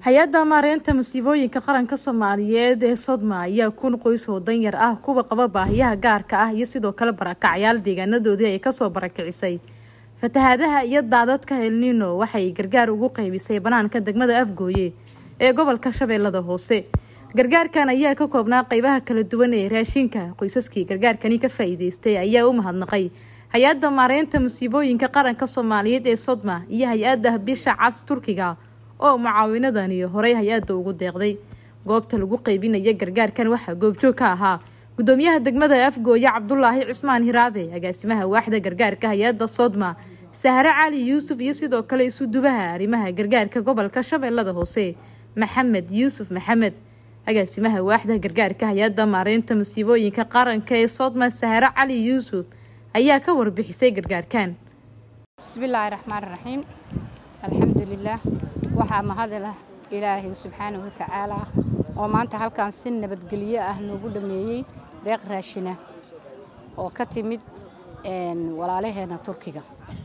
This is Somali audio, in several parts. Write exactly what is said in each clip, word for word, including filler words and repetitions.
hay-adda maareynta musiibooyinka qaranka Soomaaliyeed ee Sodma ayaa kun qoys oo danyar ah kuwa qaba baahiyaha gaarka ah iyo sidoo kale barakacyaal deegaanadoodii ay ka soo barakicisay fatahaadaha iyo daadadka El Niño waxay gargaar ugu qaybisay banaanka degmada Afgooye ee gobolka Shabeellada Hoose. gargaarkan ayaa ka koobnaa qaybaha kala duwan ee raashinka. qoysaskii gargaarkani ka faa'iideystay ayaa u mahadnaqay hay-adda maareynta musiibooyinka qaranka Soomaaliyeed ee Sodma iyo hay-adda Bisha Cas Turkiga oo mucaawinadani horay hay-adda ugu deeqday. goobta lagu qaybinaya gargaarkan waxa goobjoog ka ahaa gudoomiyaha degmada Afgooye Cabdullaahi Cismaan Hiraabe, agaasimaha waaxda gargaarka hay-adda Sodma Sahra Cali Yuusuf iyo sidoo kale isu dubaha arrimaha gargaarka gobolka Shabeellada Hoose Maxamed Yuusuf Maxamed. agaasimaha waaxda gargaarka hay-adda maareynta musiibooyinka qaranka ee Sodma Sahra Cali Yuusuf ayaa ka warbixisay gargaarkan. Bismillahir Rahmaanir Rahiim. Alxamdulillah. waxaa mahadlah Ilaahay subxaanahu wa ta'ala oo maanta halkaan si nabadgelyo ah noogu dhameeyay deeq raashin ah oo ka timid een walaalaheena Turkiga.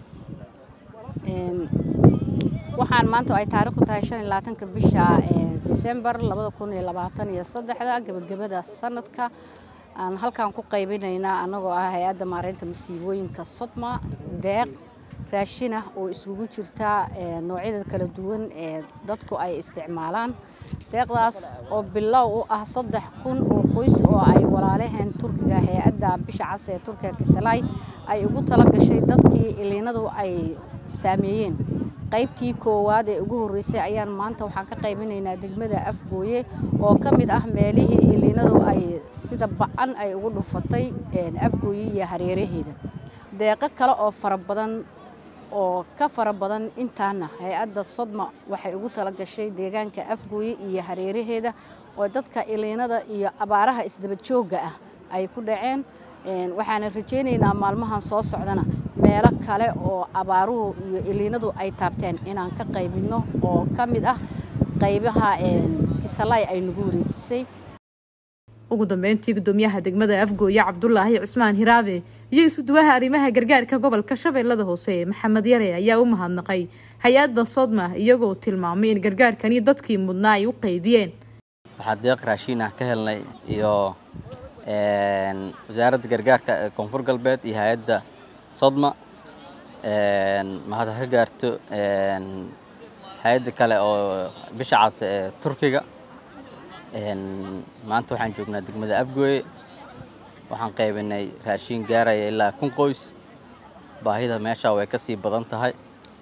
een waxaan maanta ay taariikhdu tahay shan iyo labaatanka bisha December laba kun iyo labaatan iyo saddex gabagabada sanadka aan halkaan ku qaybinaynaa anagoo ah hay'adda maareynta musiibooyinka Sodma deeq raashin ah oo isugu jirta noocyada kala duwan ee dadku ay isticmaalaan. deeqdaas oo bilow u ah saddex kun oo qoys oo ay walaalaheen Turkiga hay'adda Bisha Cas ee Turkiga Kisalay ay ugu tala gashay dadkii iliinadu ay saameeyeen. qaybtii koowaad ee ugu horeysay ayaan maanta waxaan ka qaybinaynaa degmada Afgooye oo ka mid ah meelihii iliinadu ay sida ba'an ay ugu dhufatay Afgooye iyo hareeraheeda. deeqo kale oo fara badan oo ka fara badan intaana hay'adda Sodma waxay ugu tala gashay deegaanka Afgooye iyo hareeraheeda oo dadka iliinada iyo abaaraha isdaba jooga ah ay ku dhaceen. een waxaan rajaynaynaa maalmahan soo socdana meelo kale oo abaaruhu iyo iliinadu ay taabteen inaan ka qaybino oo ka mid ah qaybaha een Kisalay ay nagu wareejisay. ugu dambeyntii gudoomiyaha degmada Afgooye Cabdullaahi Cismaan Hiraabe iyo isu duwaha arrimaha gargaarka gobolka Shabeellada Hoose Maxamed Yare ayaa u mahadnaqay hay-adda Sodma iyagoo tilmaamay in gargaarkani dadkii mudnaa ay u qaybiyeen. waxaa deeq raashin ah ka helnay iyo een wasaaradda gargaarka ee Koonfur Galbeed iyo hay-adda Sodma een mahad ka gaarto een hay'adda kale oo Bisha Cas ee Turkiga. een maanta waxaan joognaa degmada Afgooye waxaan qaybinay raashin gaaraya ilaa kun qoys. baahida meesha way ka sii badan tahay.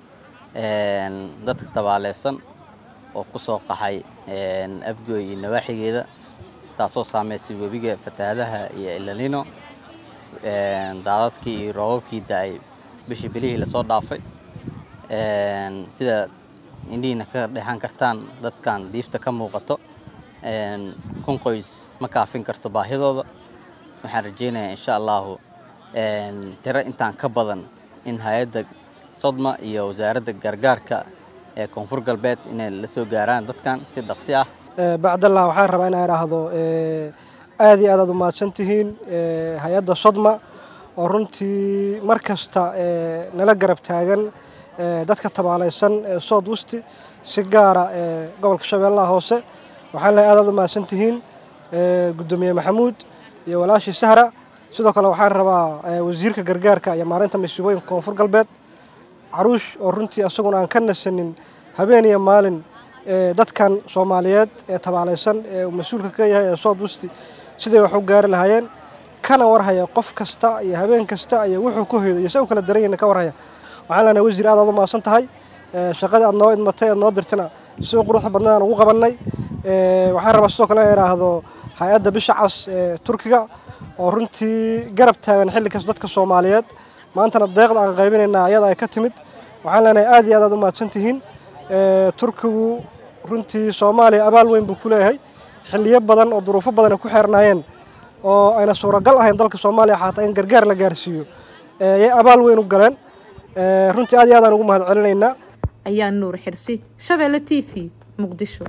een dadka tabaaleysan oo ku soo qaxay een Afgooye iyo nawaaxigeeda taasoo saameysay webiga fatahaadaha iyo El Niño een daadadkii iyo roobabkii daay bishii bilihii la soo dhaafay. een sida indiina ka dhaxan kartaan dadkan diifta ka muuqato een kun qoys ma kaafin karto baahidooda. waxaan rajaynayaa insha Allah een tira intaan ka badan in hay'adda Sodma iyo wasaaradda gargaarka ee Koonfur Galbeed inay la soo gaaraan dadkan si dhaqsi ah. bacdallah waxaan rabaa inaan iraahdo aad iyo aad u mahadsantihiin hay'adda Sodma oo runtii markasta nala garab taagan dadka tabaaleysan ee South si gaara ee gobolka Shabeellaha Hoose. waxaan leeyahay aad u mahadsantihiin gudoomiye Maxamuud iyo walaashii Sahra. sidoo kale waxaan rabaa wasiirka gargaarka iyo maareynta musiibooyinka Koonfur Galbeed Caruush oo runtii asaguna aan ka nasanin habeen iyo maalin dadkan Soomaaliyeed ee tabaaleysan ee mas'uulka ka yahay South sidii wax u gaari lahaayeen kana warhaya qof kasta iyo habeen kasta iyo wuxuu ku heeyo iyo soo kala dareen ka warhaya. waxaan leenahay wasiir aad u mahadsan tahay shaqada aad noo idmatay aad noo dirtana si qurux badan ugu qabanay. waxaan rabaa sidoo kale iraahdo hay'adda Bisha Cas ee Turkiga oo runtii garab taagan xilli kasta dadka Soomaaliyeed maantana deeqda aan qaybinaynaa ayada ay ka timid. waxaan leenahay aad iyo aad u mahadsantihiin. Turkigu runtii Soomaaliya abaal weyn buu ku leeyahay xilliyo badan oo duruufo badan ku xirnaayeen oo ayna suuragal ahayn dalka Soomaaliya xataa in gargaar la gaarsiiyo ee abaal weyn u galeen. runtii aad iyo aad aan ugu mahad celinaynaa. ayaa Nuur Xirsi Shabeelle T V Muqdisho.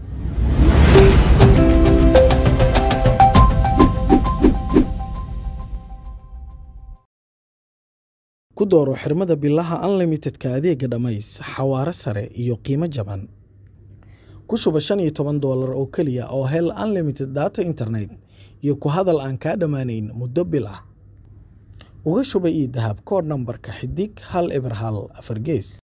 ku dooro xirmada billaha unlimitedka adeega dhamays xawaare sare iyo qiimo jaban. ku shuba shan iyo toban doolar oo keliya oo hel unlimited data internet iyo ku hadal aan kaa dhammaanayn muddo bil ah. uga shuba ii dahab koodh nambarka xidig hal eber hal afar gees.